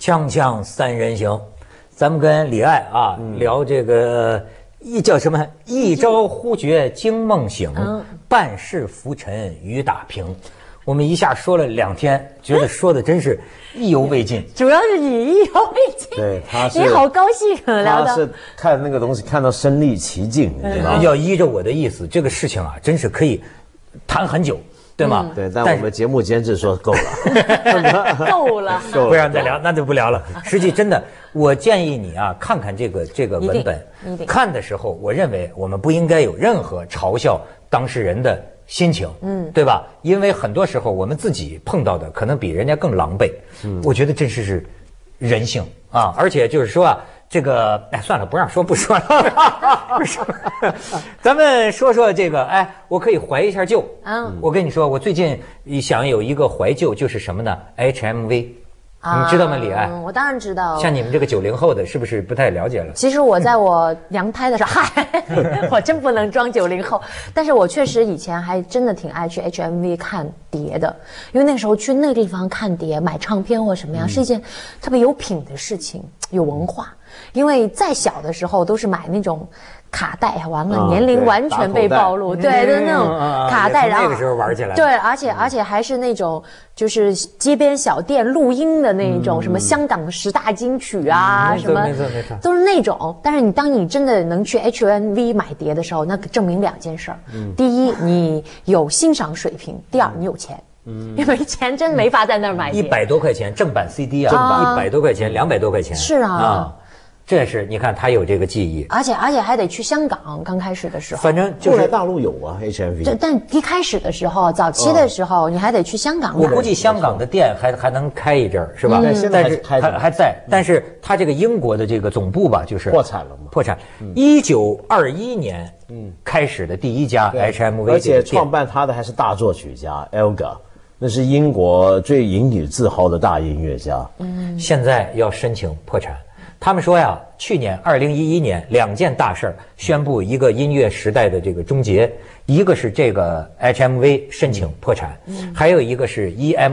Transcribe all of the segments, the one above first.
锵锵三人行，咱们跟李艾啊聊这个叫什么？一朝忽觉惊梦醒，半世浮沉雨打平。我们一下说了2天，觉得说的真是意犹未尽。 主要是你意犹未尽， 对，他是你好高兴啊，聊的。 他是看那个东西看到身临其境，你知道吗？ 要依着我的意思，这个事情啊，真是可以谈很久。对吗？ 对，但我们节目监制说够了， 够了， 不让再聊，那就不聊了。实际真的，我建议你啊，看看这个文本。看的时候，我认为我们不应该有任何嘲笑当事人的心情，对吧？因为很多时候我们自己碰到的可能比人家更狼狈。我觉得这是人性啊，而且就是说啊。这个哎，算了，不让说不说了。咱们说说这个，哎，我可以怀一下旧。我跟你说，我最近想有一个怀旧，就是什么呢 ？HMV， 你知道吗，李艾？ 我当然知道。 像你们这个90后的，是不是不太了解了？ 其实我在我娘胎的时候，嗨，我真不能装90后，但是我确实以前还真的挺爱去 HMV 看碟的，因为那个时候去那个地方看碟、买唱片或什么样，是一件特别有品的事情，有文化。因为再小的时候都是买那种卡带，完了年龄完全被暴露，对的那种卡带，然后那个时候玩起来， 对，而且还是那种就是街边小店录音的那种，什么香港10大金曲啊，什么没错， 都是那种。但是当你真的能去 HMV 买碟的时候，那证明2件事儿：第一，你有欣赏水平；第二，你有钱。因为钱真没法在那儿买碟 ，100多块钱正版 CD 啊，100多块钱，200多块钱， 是啊。 这是你看他有这个记忆， 而且还得去香港。刚开始的时候， 反正就是后来大陆有啊 HMV， 对，但一开始的时候，早期的时候，你还得去香港买。 我估计香港的店还能开一阵儿，是吧？ 但是还在，但是他这个英国的这个总部吧，就是破产了嘛。 破产。1921年开始的第一家 HMV， 而且创办他的还是大作曲家 Elgar。那是英国最引以自豪的大音乐家。 现在要申请破产。他们说呀，去年2011年2件大事儿宣布一个音乐时代的这个终结，一个是这个 HMV 申请破产，还有一个是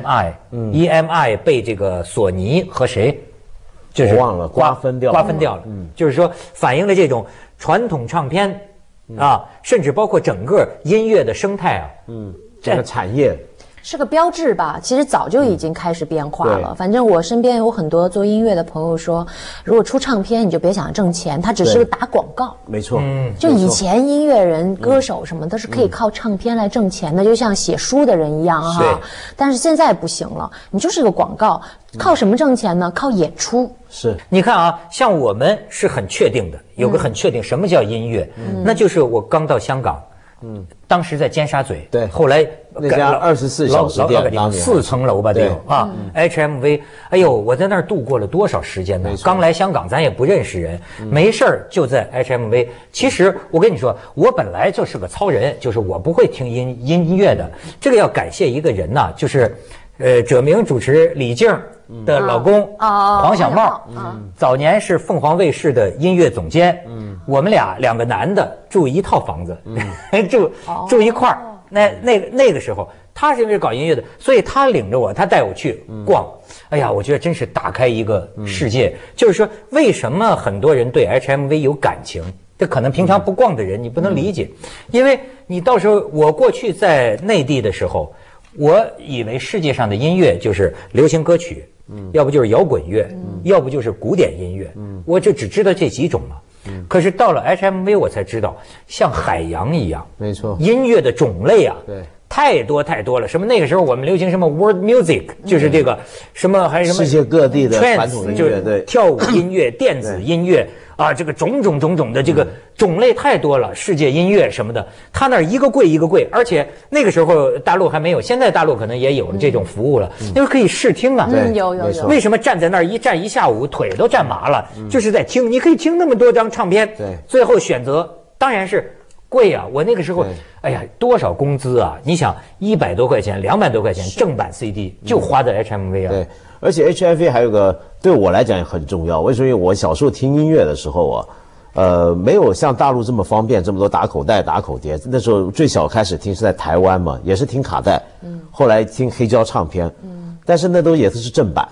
EMI，EMI 被这个索尼和谁，就是我忘了瓜分掉了。就是说反映了这种传统唱片啊，甚至包括整个音乐的生态啊， 这个产业。 是个标志吧，其实早就已经开始变化了。反正我身边有很多做音乐的朋友说，如果出唱片，你就别想挣钱，它只是打广告。 没错， 就以前音乐人、歌手什么都是可以靠唱片来挣钱的，就像写书的人一样哈。但是现在不行了，你就是个广告，靠什么挣钱呢？靠演出。 是， 你看啊，像我们是很确定的，有个很确定什么叫音乐，那就是我刚到香港。当时在尖沙咀， 对， 后来那家24小时店 ，4层楼吧，得有啊。HMV， 哎呦，我在那儿度过了多少时间呢？刚来香港，咱也不认识人，没事儿就在 HMV。其实我跟你说，我本来就是个糙人，就是我不会听音乐的。这个要感谢一个人呐，就是者明主持李静的老公黄小茂，早年是凤凰卫视的音乐总监。我们2个男的住一套房子，住一块儿。那个时候，他是因为搞音乐的，所以他领着我，他带我去逛。哎呀，我觉得真是打开一个世界。就是说，为什么很多人对 HMV 有感情？这可能平常不逛的人你不能理解，因为你到时候我过去在内地的时候，我以为世界上的音乐就是流行歌曲，要不就是摇滚乐，要不就是古典音乐，我就只知道这几种嘛。可是到了 HMV 我才知道，像海洋一样， 没错， 音乐的种类啊， 对， 太多了。什么那个时候我们流行什么 world music， 就是这个什么还是什么世界各地的传统音乐，对， 跳舞音乐、电子音乐啊，这个种种的这个种类太多了，世界音乐什么的，他那儿一个贵一个贵，而且那个时候大陆还没有，现在大陆可能也有了这种服务了，因为可以试听啊。 有。 为什么站在那儿站一下午，腿都站麻了？就是在听，你可以听那么多张唱片， 对， 最后选择当然是贵啊。我那个时候，哎呀，多少工资啊？你想100多块钱、200多块钱正版 CD 就花在 HMV 啊。 对，而且 HMV 还有个对我来讲也很重要。为什么？因为我小时候听音乐的时候啊，没有像大陆这么方便，这么多打口袋、打口碟。那时候最小开始听是在台湾嘛，也是听卡带，后来听黑胶唱片，但是那也是正版。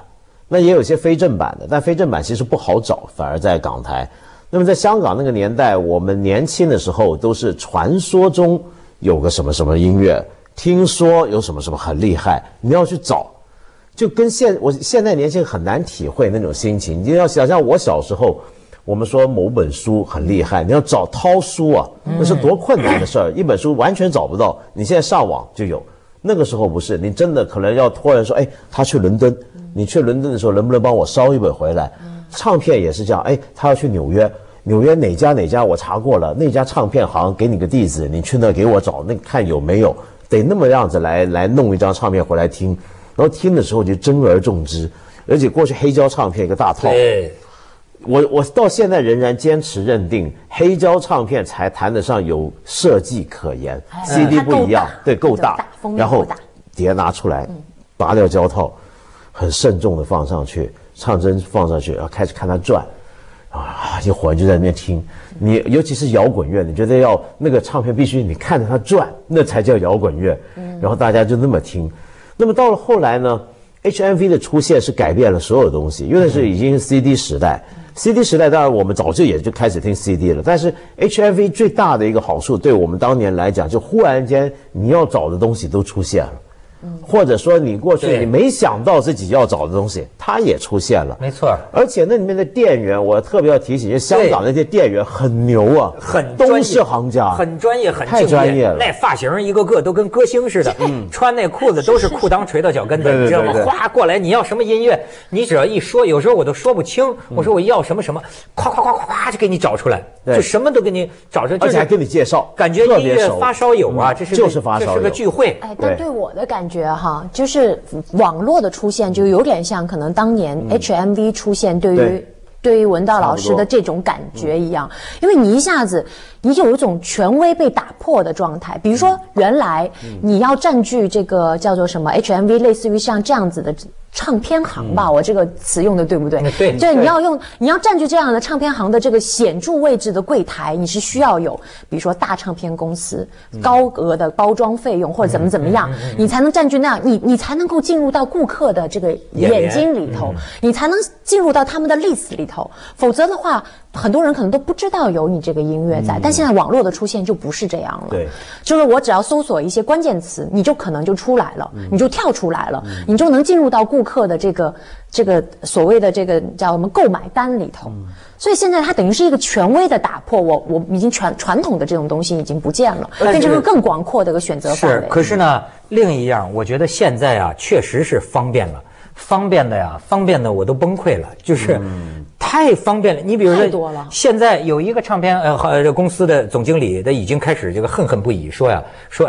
那也有些非正版的，但非正版其实不好找，反而在港台。那么在香港那个年代，我们年轻的时候都是传说中有个什么什么音乐，听说有什么什么很厉害，你要去找，就跟我现在年轻人很难体会那种心情。你要想象我小时候，我们说某本书很厉害，你要找掏书啊，那是多困难的事儿，一本书完全找不到。你现在上网就有，那个时候不是，你真的可能要托人说，哎，他去伦敦，你去伦敦的时候能不能帮我捎一本回来？唱片也是这样，哎，他要去纽约。纽约哪家我查过了，那家唱片行给你个地址，你去那给我找，那看有没有，得那么样子来弄一张唱片回来听，然后听的时候就珍而重之，而且过去黑胶唱片一个大套，我到现在仍然坚持认定黑胶唱片才谈得上有设计可言，CD 不一样，对，够大，然后碟拿出来，拔掉胶套，很慎重的放上去，唱针放上去，然后开始看它转。一会儿就在那边听，你尤其是摇滚乐，你觉得要那个唱片必须你看着它转，那才叫摇滚乐。然后大家就那么听。那么到了后来呢 ，HMV 的出现是改变了所有东西，因为那是已经是 CD 时代。CD 时代当然我们早就也就开始听 CD 了，但是 HMV 最大的一个好处，对我们当年来讲，就忽然间你要找的东西都出现了。或者说你过去你没想到自己要找的东西，它也出现了， 没错。 而且那里面的店员，我特别要提醒，因为香港那些店员很牛啊，都是行家， 很专业，很太专业了。 那发型一个个都跟歌星似的，穿那裤子都是裤裆垂到脚跟的，你知道吗？哗过来，你要什么音乐，你只要一说，有时候我都说不清，我说我要什么什么，咵咵咵咵咵就给你找出来，就什么都给你找出来， 而且还给你介绍， 感觉音乐发烧友啊，这是发烧友，这是个聚会。 哎，但对我的感觉哈，就是网络的出现就有点像可能当年 HMV 出现对于文道老师的这种感觉一样，因为你一下子你有一种权威被打破的状态。比如说原来你要占据这个叫做什么 HMV， 类似于像这样子的唱片行吧，我这个词用的对不对？ 对， 对，你要占据这样的唱片行的这个显著位置的柜台，你是需要有，比如说大唱片公司高额的包装费用或者怎么样，你才能占据那样，你才能够进入到顾客的这个眼睛里头，你才能进入到他们的 list 里头，否则的话，很多人可能都不知道有你这个音乐在。但现在网络的出现就不是这样了， 对， 就是我只要搜索一些关键词，你就可能就出来了，你就跳出来了，你就能进入到顾客的这个所谓的这个叫什么购买单里头。所以现在它等于是一个权威的打破，我已经传统的这种东西已经不见了，变成一个更广阔的一个选择范围。 是，可是呢，另一样，我觉得现在啊，确实是方便了，方便的我都崩溃了，就是太方便了。你比如说，现在有一个唱片公司的总经理，他已经开始这个恨恨不已，说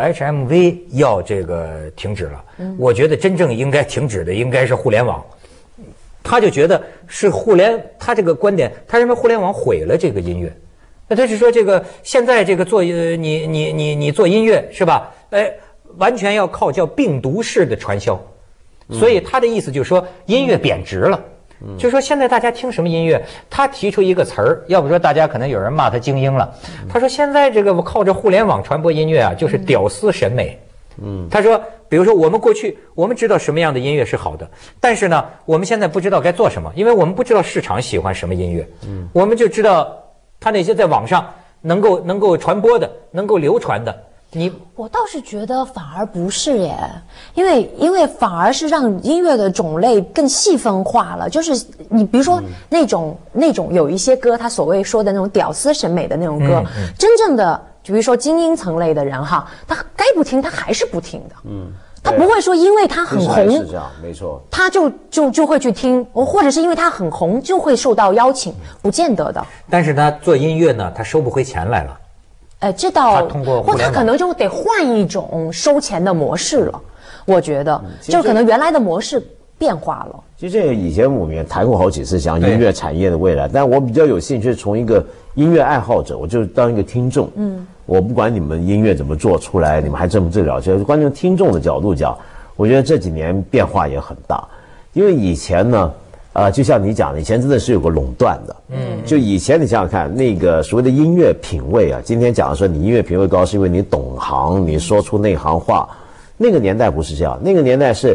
HMV 要这个停止了。我觉得真正应该停止的应该是互联网。他就觉得是他这个观点，他认为互联网毁了这个音乐。那他是说这个现在这个做你做音乐是吧？完全要靠叫病毒式的传销。所以他的意思就是说音乐贬值了。就是说现在大家听什么音乐，他提出一个词儿，要不说大家可能有人骂他精英了。他说现在这个靠着互联网传播音乐啊，就是屌丝审美。他说比如说我们过去我们知道什么样的音乐是好的，但是呢我们现在不知道该做什么，因为我们不知道市场喜欢什么音乐。我们就知道他那些在网上能够传播的，能够流传的。 我倒是觉得反而不是耶，因为反而是让音乐的种类更细分化了。就是你比如说那种有一些歌，他所谓说的那种屌丝审美的那种歌，真正的比如说精英层类的人哈，他该不听他还是不听的。他不会说因为他很红， 是这样，没错， 他就会去听，或者是因为他很红就会受到邀请，不见得的。 但是他做音乐呢，他收不回钱来了。 这倒或他可能就得换一种收钱的模式了。我觉得，就可能原来的模式变化了。 其实这个以前我们也谈过好几次，讲音乐产业的未来。但我比较有兴趣从一个音乐爱好者，我就当一个听众。我不管你们音乐怎么做出来，你们还真不了解。关键听众的角度讲，我觉得这几年变化也很大。因为以前呢，就像你讲的，以前真的是有个垄断的。就以前你想想看，那个所谓的音乐品味啊，今天讲的说你音乐品味高，是因为你懂行，你说出内行话。那个年代不是这样，那个年代是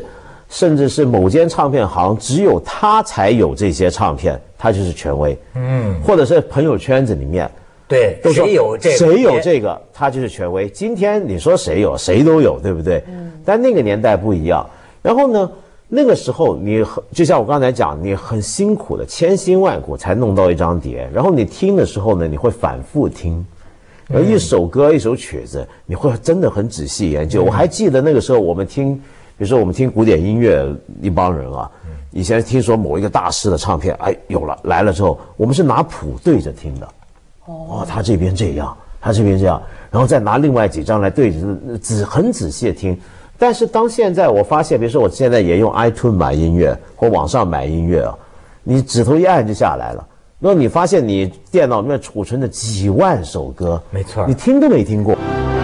甚至是某间唱片行只有他才有这些唱片，他就是权威。或者是朋友圈子里面， 对， 都说谁有这个，他就是权威。今天你说谁有，谁都有，对不对？但那个年代不一样。然后呢，那个时候你就像我刚才讲，你很辛苦的千辛万苦才弄到一张碟，然后你听的时候呢，你会反复听。然后一首歌一首曲子，你会真的很仔细研究。我还记得那个时候我们听，比如说我们听古典音乐，一帮人啊，以前听说某一个大师的唱片，哎，有了来了之后，我们是拿谱对着听的。哦，他这边这样，他这边这样，然后再拿另外几张来对着，很仔细的听。但是当现在我发现，比如说我现在也用 iTunes 买音乐或网上买音乐啊，你指头一按就下来了。那你发现你电脑里面储存着几万首歌， 没错， 你听都没听过。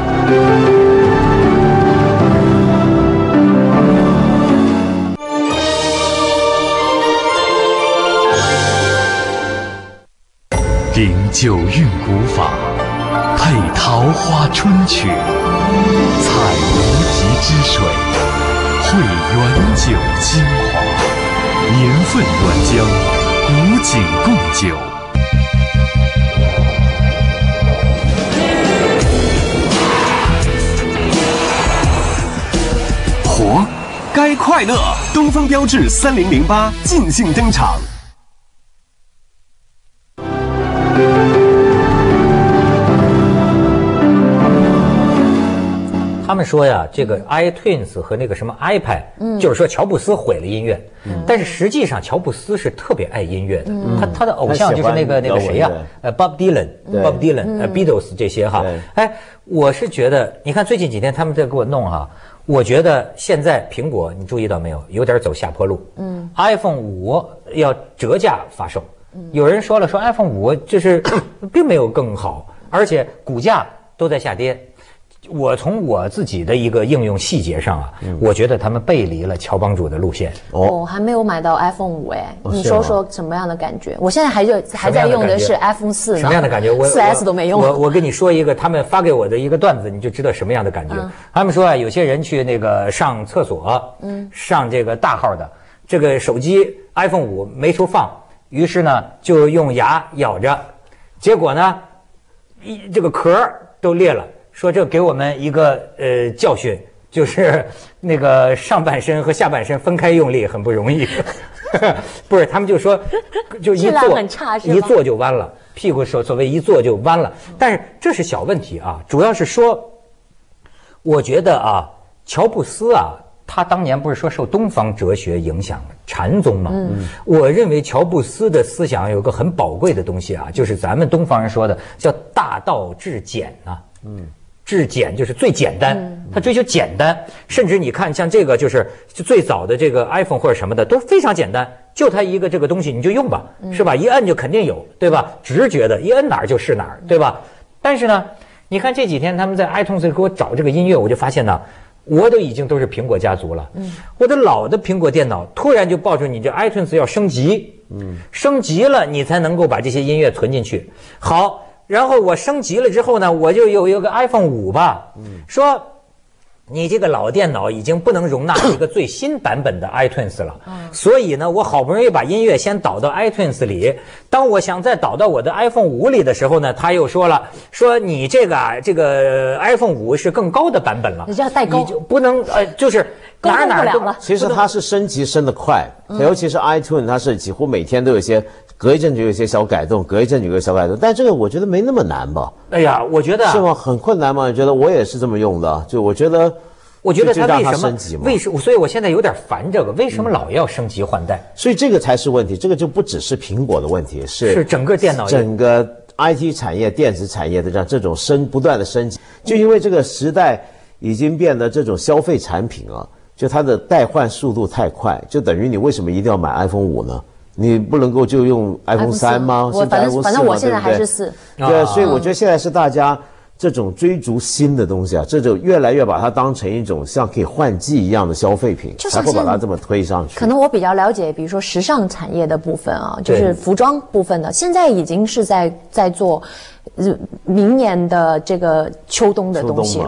秉九韵古法，配桃花春曲，采无极之水，汇原酒精华，年份原浆，古井贡酒。活，该快乐！东风标致3008尽兴登场。 他们说呀，这个 iTunes 和那个什么 iPad，就是说乔布斯毁了音乐，但是实际上乔布斯是特别爱音乐的，他的偶像就是那个谁呀，Bob Dylan，Bob Dylan，Beatles 这些哈。哎，我是觉得，你看最近几天他们在给我弄哈，我觉得现在苹果你注意到没有，有点走下坡路。iPhone 5要折价发售，有人说了，说 iPhone 5就是并没有更好，而且股价都在下跌。我从我自己的一个应用细节上啊，我觉得他们背离了乔帮主的路线。 我还没有买到 iPhone 5哎，你说说什么样的感觉？我现在还在用的是 iPhone 4呢。 什么样的感觉 ？4S 都没用。 我跟你说一个他们发给我的一个段子，你就知道什么样的感觉。他们说啊，有些人去那个上厕所，上这个大号的，这个手机 iPhone 5没处放，于是呢就用牙咬着，结果呢这个壳都裂了。说这给我们一个教训，就是那个上半身和下半身分开用力很不容易。不是，他们就说就一坐就弯了，屁股所谓一坐就弯了。但是这是小问题啊，主要是说，我觉得啊，乔布斯啊，他当年不是说受东方哲学影响禅宗吗？我认为乔布斯的思想有个很宝贵的东西啊，就是咱们东方人说的叫大道至简呐。至简就是最简单，他追求简单，甚至你看像这个就是最早的这个 iPhone 或者什么的都非常简单，就它一个这个东西你就用吧，是吧？一摁就肯定有，对吧？直觉的，一摁哪儿就是哪儿，对吧？但是呢，你看这几天他们在 iTunes 给我找这个音乐，我就发现呢，我都已经都是苹果家族了，我的老的苹果电脑突然就爆出你这 iTunes 要升级，升级了你才能够把这些音乐存进去，好。然后我升级了之后呢，我就有一个 iPhone 5吧，说你这个老电脑已经不能容纳一个最新版本的 iTunes 了，所以呢，我好不容易把音乐先导到 iTunes 里，当我想再导到我的 iPhone 5里的时候呢，他又说了，说你这个 iPhone 5是更高的版本了， 你叫代沟， 你就不能就是哪都了。 其实它是升级升得快，尤其是 iTunes， 它是几乎每天都有一些。隔一阵就有一些小改动，隔一阵就有一个小改动，但这个我觉得没那么难吧？ 哎呀，我觉得是吗？很困难吗？你觉得我也是这么用的，就我觉得他为什么为什么？所以我现在有点烦这个，为什么老要升级换代？ 所以这个才是问题，这个就不只是苹果的问题，是整个电脑、 整个 IT 产业、电子产业的这种不断的升级，就因为这个时代已经变得这种消费产品啊，就它的代换速度太快，就等于你为什么一定要买 iPhone 5呢？你不能够就用 iPhone 3吗？ 反正我现在还是4。 对，所以我觉得现在是大家这种追逐新的东西啊，这种越来越把它当成一种像可以换季一样的消费品，才会把它这么推上去。 可能我比较了解，比如说时尚产业的部分啊，就是服装部分的，现在已经是在做明年的这个秋冬的东西了。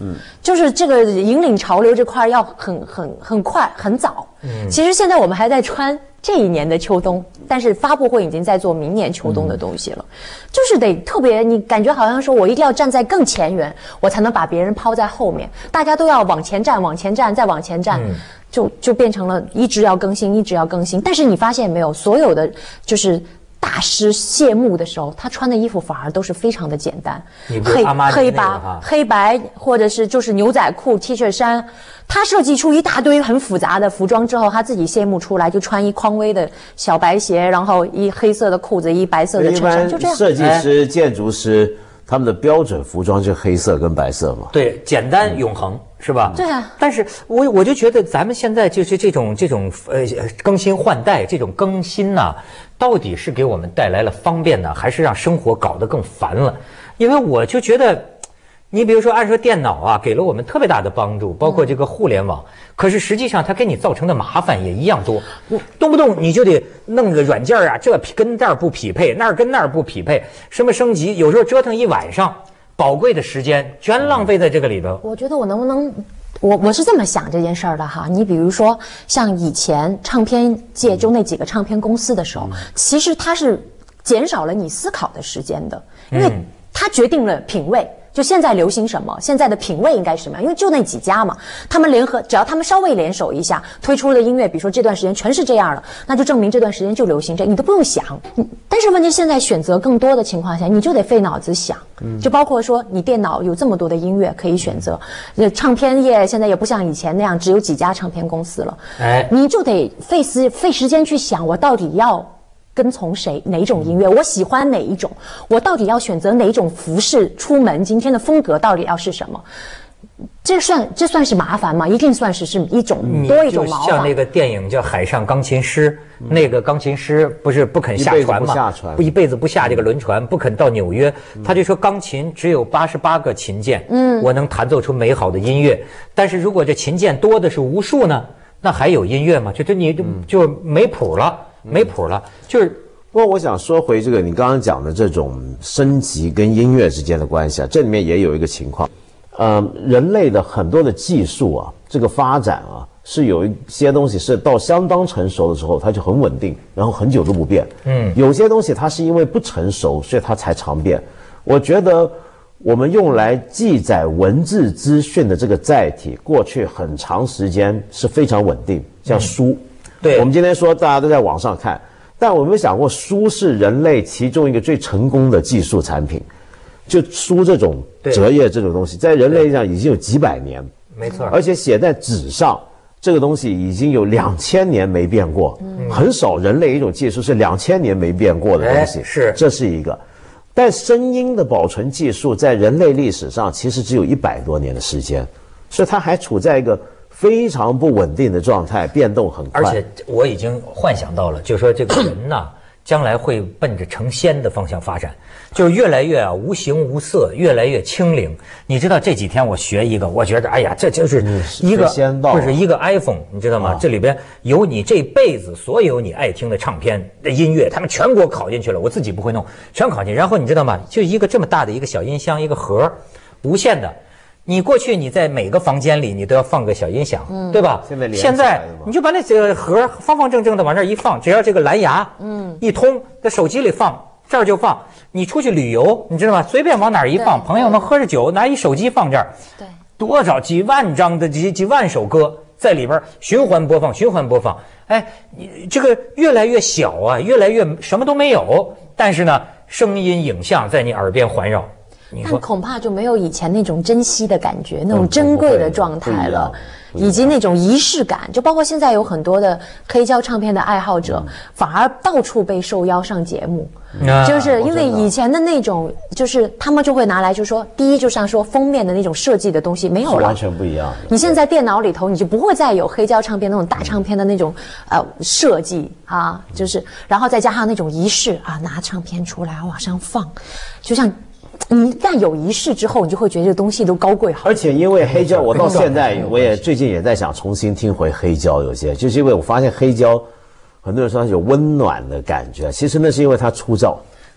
就是这个引领潮流这块要很快很早。其实现在我们还在穿这一年的秋冬，但是发布会已经在做明年秋冬的东西了，就是得特别，你感觉好像说我一定要站在更前沿，我才能把别人抛在后面，大家都要往前站，往前站，再往前站，就变成了一直要更新，一直要更新。但是你发现没有，所有的就是大师谢幕的时候，他穿的衣服反而都是非常的简单，黑白或者是就是牛仔裤、T 恤衫。他设计出一大堆很复杂的服装之后，他自己谢幕出来就穿一匡威的小白鞋，然后一黑色的裤子，一白色的衬衫，就这样。 设计师、建筑师他们的标准服装就黑色跟白色嘛。 对，简单永恒。是吧？ 对啊。 但是我就觉得咱们现在就是这种更新换代这种更新呢，到底是给我们带来了方便呢，还是让生活搞得更烦了？因为我就觉得，你比如说按说电脑啊，给了我们特别大的帮助，包括这个互联网，可是实际上它给你造成的麻烦也一样多，动不动你就得弄个软件啊，这跟这儿不匹配，那儿跟那儿不匹配，什么升级，有时候折腾一晚上。宝贵的时间全浪费在这个里头。 我觉得我能不能，我是这么想这件事儿的哈。你比如说像以前唱片界就那几个唱片公司的时候，其实它是减少了你思考的时间的，因为它决定了品味。就现在流行什么，现在的品味应该是什么样？因为就那几家嘛，他们联合，只要他们稍微联手一下，推出的音乐，比如说这段时间全是这样的，那就证明这段时间就流行这，你都不用想。但是问题现在选择更多的情况下，你就得费脑子想，就包括说你电脑有这么多的音乐可以选择，唱片业现在也不像以前那样只有几家唱片公司了，你就得费时间去想，我到底要跟从哪种音乐，我喜欢哪一种，我到底要选择哪种服饰出门，今天的风格到底要是什么？这算是麻烦吗？一定算是一种多一种麻烦。 像那个电影叫《海上钢琴师》，那个钢琴师不肯下船嘛，一辈子不下这个轮船，不肯到纽约。他就说钢琴只有88个琴键，我能弹奏出美好的音乐。但是如果这琴键多的是无数呢，那还有音乐吗？你就没谱了。没谱了，就是不过我想说回这个你刚刚讲的这种升级跟音乐之间的关系啊，这里面也有一个情况，人类的很多的技术啊，这个发展啊，是有一些东西是到相当成熟的时候，它就很稳定，然后很久都不变。有些东西它是因为不成熟，所以它才常变。我觉得我们用来记载文字资讯的这个载体，过去很长时间是非常稳定，像书。 对， 我们今天说大家都在网上看，但我没有想过书是人类其中一个最成功的技术产品。就书这种折页这种东西，在人类上已经有几百年， 没错， 而且写在纸上，这个东西已经有2000年没变过，很少人类一种技术是2000年没变过的东西， 是， 这是一个。但声音的保存技术在人类历史上其实只有100多年的时间，所以它还处在一个非常不稳定的状态，变动很快。 而且我已经幻想到了，就是说这个人呐，将来会奔着成仙的方向发展，就是越来越无形无色，越来越清灵。你知道这几天我学一个，我觉得哎呀，这就是一个不是一个 iPhone， 你知道吗？这里边有你这辈子所有你爱听的唱片的音乐，他们全给我拷进去了，我自己不会弄，全拷进。然后你知道吗？就一个这么大的一个小音箱，一个盒，无线的。你过去你在每个房间里你都要放个小音响，对吧？现在你就把那个盒方正正的往这一放，只要这个蓝牙一通，在手机里放，这儿就放。你出去旅游，你知道吗？随便往哪儿一放，朋友们喝着酒，拿一手机放这儿， 对， 多少几万张的几万首歌在里边循环播放。哎，你这个越来越小啊，越来越什么都没有，但是呢，声音影像在你耳边环绕。 但恐怕就没有以前那种珍惜的感觉，那种珍贵的状态了，以及那种仪式感。就包括现在有很多的黑胶唱片的爱好者，反而到处被受邀上节目，就是因为以前的那种，就是他们就会拿来，就说第一，就像说封面的那种设计的东西没有了， 完全不一样。 你现在电脑里头，你就不会再有黑胶唱片那种大唱片的那种设计啊，就是然后再加上那种仪式啊，拿唱片出来往上放，就像。你一旦有仪式之后，你就会觉得这个东西都高贵好。 而且因为黑胶，我到现在我也最近也在想重新听回黑胶，有些就是因为我发现黑胶，很多人说它有温暖的感觉，其实那是因为它粗糙。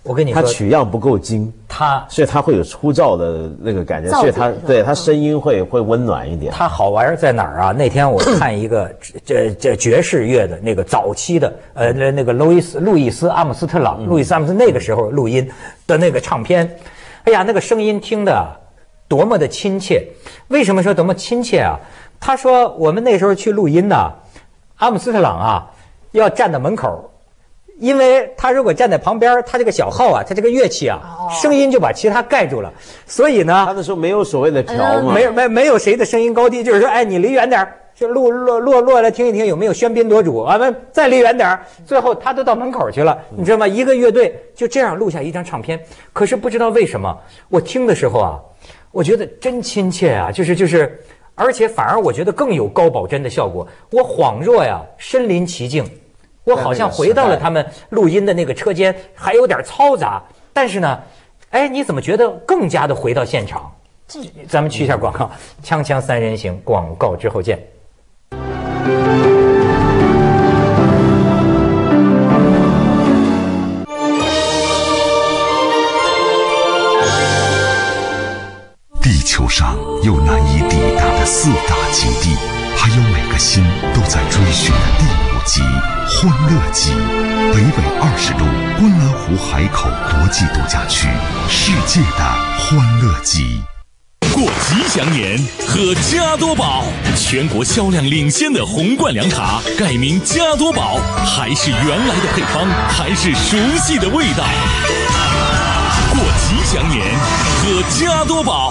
我跟你说， 他取样不够精，所以他会有粗糙的那个感觉，所以他声音会温暖一点。 他好玩在哪儿啊？那天我看一个这爵士乐的那个早期的那个路易斯阿姆斯特朗那个时候录音的那个唱片，哎呀，那个声音听的多么的亲切！为什么说多么亲切啊？他说我们那时候去录音呢，阿姆斯特朗啊要站在门口。因为他如果站在旁边，他这个小号啊，他这个乐器啊，声音就把其他盖住了，所以呢， 他那时候没有所谓的调嘛， 没有谁的声音高低，就是说，哎，你离远点，就落来听一听有没有喧宾夺主啊，再离远点，最后他都到门口去了，你知道吗？一个乐队就这样录下一张唱片，可是不知道为什么，我听的时候啊，我觉得真亲切啊，就是，而且反而我觉得更有高保真的效果，我恍若呀身临其境。我好像回到了他们录音的那个车间，还有点嘈杂，但是呢，哎，你怎么觉得更加的回到现场？咱们去一下广告，锵锵三人行，广告之后见。 地球上有难以抵达的4大极地，还有每个心都在追寻的第5极——欢乐极。北纬20度，观澜湖海口国际度假区，世界的欢乐极。 过吉祥年，喝加多宝，全国销量领先的红冠凉茶改名加多宝，还是原来的配方，还是熟悉的味道。过吉祥年，喝加多宝。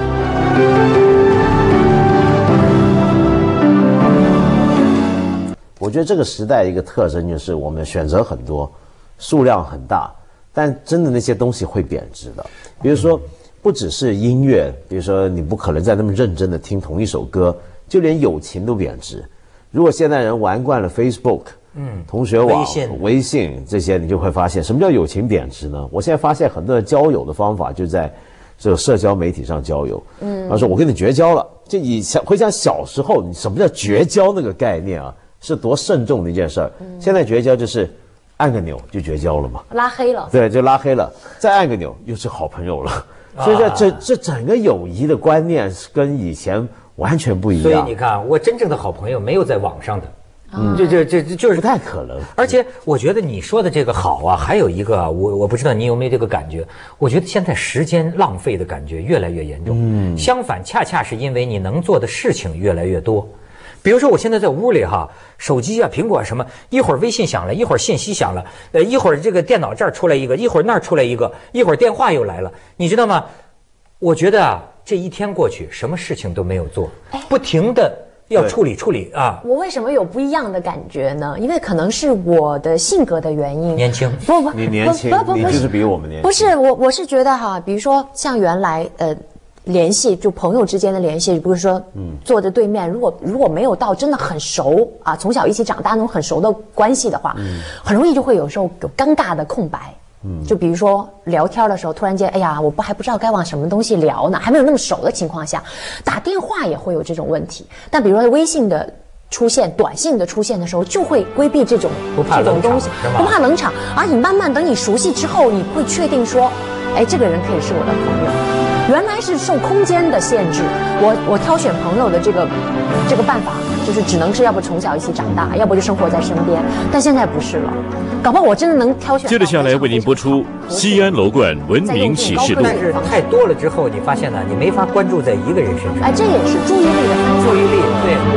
我觉得这个时代一个特征就是我们选择很多，数量很大，但真的那些东西会贬值的。比如说，不只是音乐，比如说你不可能再那么认真的听同一首歌，就连友情都贬值。如果现代人玩惯了 Facebook，同学网、微信这些，你就会发现什么叫友情贬值呢？我现在发现很多人交友的方法就在这个社交媒体上交友。他说我跟你绝交了，就以前回想小时候，你什么叫绝交那个概念啊？是多慎重的一件事儿。现在绝交就是按个钮就绝交了嘛， 拉黑了。 对，就拉黑了，再按个钮又是好朋友了。所以这整个友谊的观念跟以前完全不一样。 所以你看，我真正的好朋友没有在网上的。这就是不太可能。 而且我觉得你说的这个好啊，还有一个我不知道你有没有这个感觉，我觉得现在时间浪费的感觉越来越严重。相反，恰恰是因为你能做的事情越来越多。比如说我现在在屋里哈，手机啊、苹果什么，一会儿微信响了，一会儿信息响了，一会儿这个电脑这儿出来一个，一会儿那儿出来一个，一会儿电话又来了，你知道吗？我觉得啊，这一天过去，什么事情都没有做，不停的要处理啊。 我为什么有不一样的感觉呢？因为可能是我的性格的原因。 年轻， 不， 你年轻，你就是比我们年轻。 不是我是觉得哈，比如说像原来联系就朋友之间的联系，比如说坐着对面，如果没有到真的很熟啊，从小一起长大那种很熟的关系的话，很容易就会有时候有尴尬的空白。就比如说聊天的时候，突然间，哎呀，我还不知道该往什么东西聊呢，还没有那么熟的情况下，打电话也会有这种问题。但比如说微信的出现、短信的出现的时候，就会规避这种东西，不怕冷场。而你慢慢等你熟悉之后，你会确定说，哎，这个人可以是我的朋友。原来是受空间的限制，我挑选朋友的这个办法，就是只能是要不从小一起长大，要不就生活在身边。但现在不是了，搞不好我真的能挑选。 接着下来为您播出西安楼冠文明启示录。 但是太多了之后，你发现呢，你没法关注在一个人身上。 哎，这也是注意力的分散。 注意力，对。